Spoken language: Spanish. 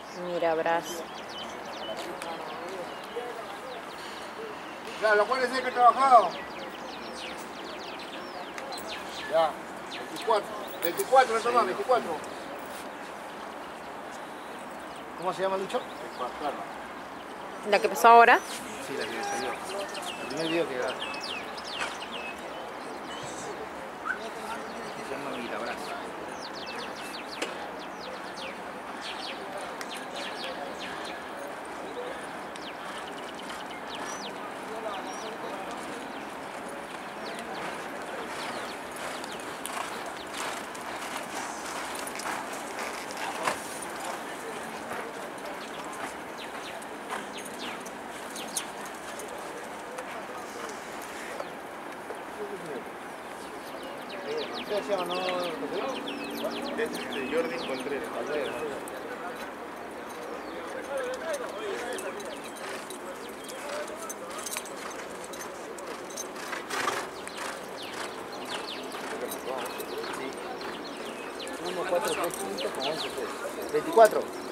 Mirabras. Ya, lo cual es el que he trabajado. Ya, 24. 24, no toma, 24. ¿Cómo se llama el dicho? ¿La que pasó ahora? Sí, la que salió. El primer video que grabé. Se llama Mirabras. ¿Qué se llama? ¿No? Es Jordi Contreras. Sí. 1, 4, 3, 5 con 11, 3. 24.